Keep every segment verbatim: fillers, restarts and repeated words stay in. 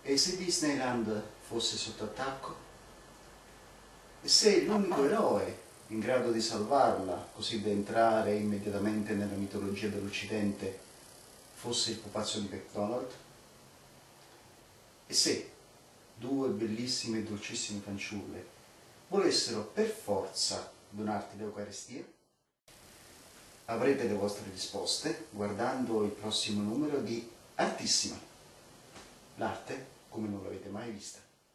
E se Disneyland fosse sotto attacco? E se l'unico eroe in grado di salvarla, così da entrare immediatamente nella mitologia dell'Occidente, fosse il pupazzo di McDonald? E se due bellissime e dolcissime fanciulle volessero per forza donarti l'Eucaristia? Avrete le vostre risposte guardando il prossimo numero di Artissima, l'arte come non l'avete mai vista.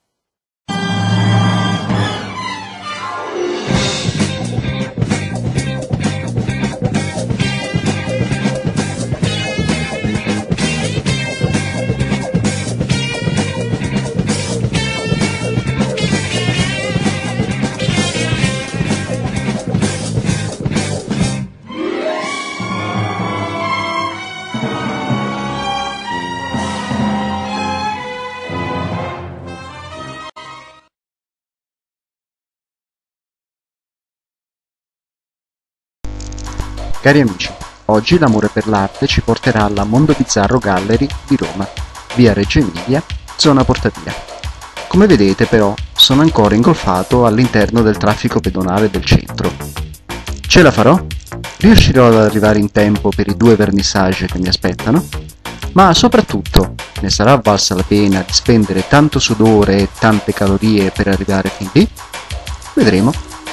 Cari amici, oggi l'amore per l'arte ci porterà alla Mondo Bizzarro Gallery di Roma, via Reggio Emilia, zona Porta Pia. Come vedete però sono ancora ingolfato all'interno del traffico pedonale del centro. Ce la farò? Riuscirò ad arrivare in tempo per i due vernissage che mi aspettano? Ma soprattutto, ne sarà valsa la pena di spendere tanto sudore e tante calorie per arrivare fin lì? Vedremo.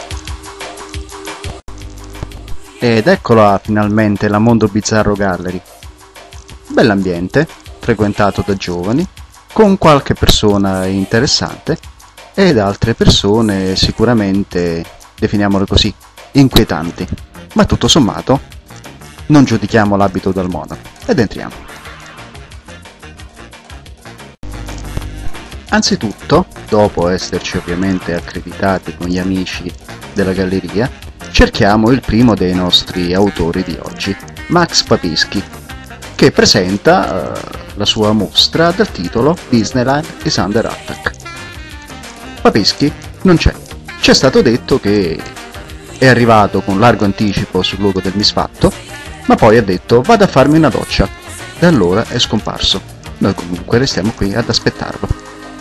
Ed eccola finalmente la Mondo Bizzarro Gallery. Bell'ambiente, frequentato da giovani, con qualche persona interessante ed altre persone sicuramente, definiamole così, inquietanti. Ma tutto sommato, non giudichiamo l'abito dal mono ed entriamo. Anzitutto, dopo esserci ovviamente accreditati con gli amici della galleria, cerchiamo il primo dei nostri autori di oggi, Max Papischi, che presenta uh, la sua mostra dal titolo Disneyland is under attack. Papischi non c'è. Ci è stato detto che è arrivato con largo anticipo sul luogo del misfatto, ma poi ha detto vado a farmi una doccia, e allora è scomparso. Noi comunque restiamo qui ad aspettarlo.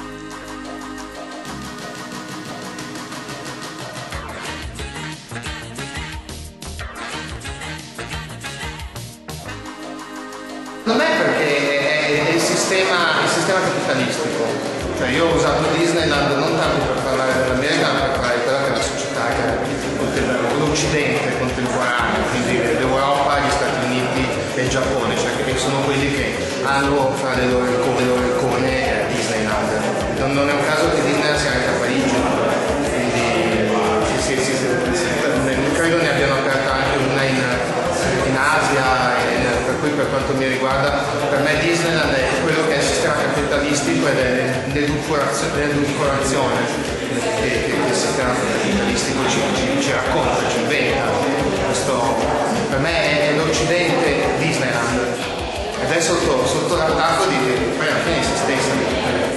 Non è perché è il sistema, il sistema capitalistico, cioè io ho usato Disneyland non tanto per parlare dell'America ma per parlare di quella che è la società, che è l'Occidente contemporaneo, quindi l'Europa, gli Stati Uniti e il Giappone, cioè che sono quelli che hanno fra le loro icone, le loro icone Disneyland. Non, non è un caso che Disneyland sia anche a Parigi, quindi sì, sì, sì, sì, sì, credo ne abbiano aperta anche una in, in Asia. Per cui per quanto mi riguarda, per me Disneyland è quello che è il sistema capitalistico ed è l'edulcorazione che, che il sistema capitalistico ci, ci, ci racconta, ci inventa. Questo per me è l'Occidente Disneyland ed è sotto, sotto l'attacco di poi alla fine di se stessa.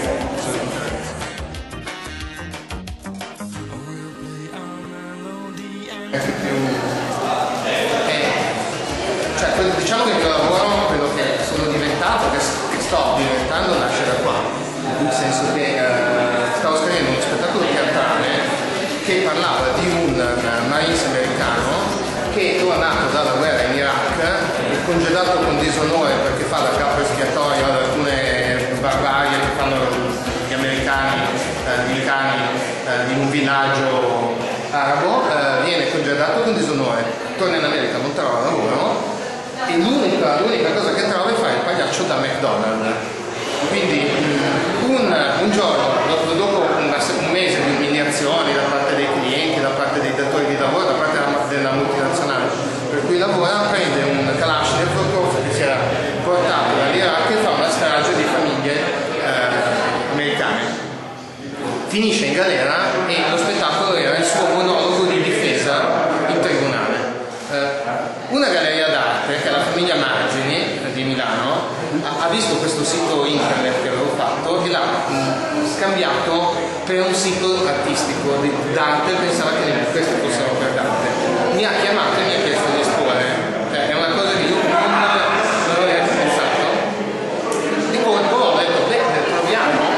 Diciamo che il mio lavoro, quello che sono diventato, che sto diventando, nasce da qua, nel senso che eh, stavo scrivendo uno spettacolo teatrale che parlava di un marines americano che è tornato dalla guerra in Iraq, è congedato con disonore perché fa da capo espiatorio ad alcune barbarie che fanno gli americani, eh, gli cani eh, in un villaggio arabo, eh, viene congedato con disonore, torna in America, non trova lavoro. E l'unica, l'unica cosa che trova è fare il pagliaccio da McDonald's. Quindi un, un giorno, dopo, dopo un, un mese di umiliazioni da parte dei clienti, da parte dei datori di lavoro, da parte della, della multinazionale per cui lavora, prende un Kalashnikov che si era portato dall'Iraq e fa una strage di famiglie eh, americane. Finisce in galera e lo spettacolo era il suo monologo di difesa in tribunale. Una galleria d'arte, che è la famiglia Margini di Milano, ha visto questo sito internet che avevo fatto e l'ha scambiato per un sito artistico d'arte, pensava che queste fossero per d'arte. Mi ha chiamato e mi ha chiesto di esporre, cioè, è una cosa che io non avevo pensato. Di colpo ho detto, beh, proviamo.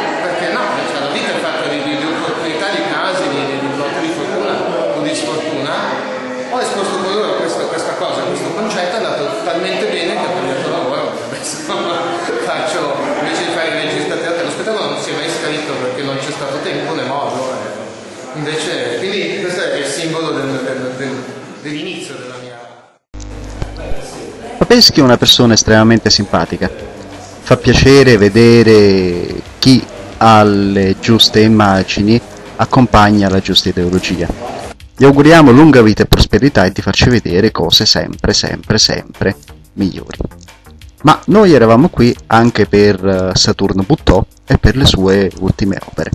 perché non c'è stato tempo né modo. Eh. Invece, quindi questo è il simbolo del, del, del, dell'inizio della mia... Papeschi è una persona estremamente simpatica, fa piacere vedere chi ha le giuste immagini accompagna la giusta ideologia. Gli auguriamo lunga vita e prosperità e di farci vedere cose sempre, sempre, sempre migliori. Ma noi eravamo qui anche per Saturno Buttò e per le sue ultime opere.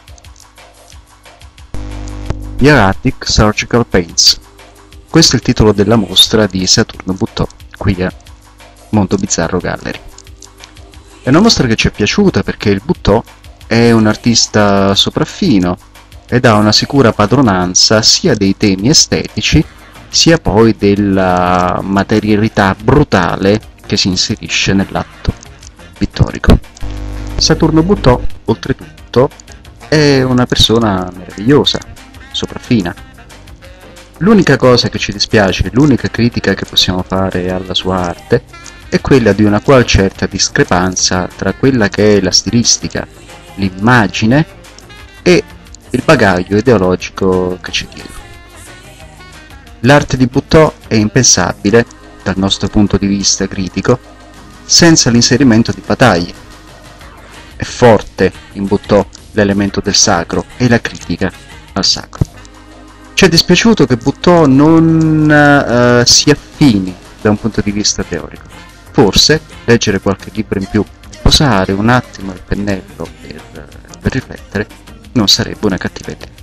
Hieratic Surgical Paints. Questo è il titolo della mostra di Saturno Buttò, qui a Mondo Bizzarro Gallery. È una mostra che ci è piaciuta perché il Buttò è un artista sopraffino ed ha una sicura padronanza sia dei temi estetici sia poi della materialità brutale che si inserisce nell'atto pittorico. Saturno Buttò, oltretutto, è una persona meravigliosa, sopraffina. L'unica cosa che ci dispiace, l'unica critica che possiamo fare alla sua arte è quella di una qual certa discrepanza tra quella che è la stilistica, l'immagine e il bagaglio ideologico che c'è dietro. L'arte di Buttò è impensabile, dal nostro punto di vista critico, senza l'inserimento di battaglie. È forte in Buttò l'elemento del sacro e la critica al sacro. Ci è dispiaciuto che Buttò non uh, si affini da un punto di vista teorico. Forse leggere qualche libro in più, posare un attimo il pennello per, per riflettere, non sarebbe una cattiva idea.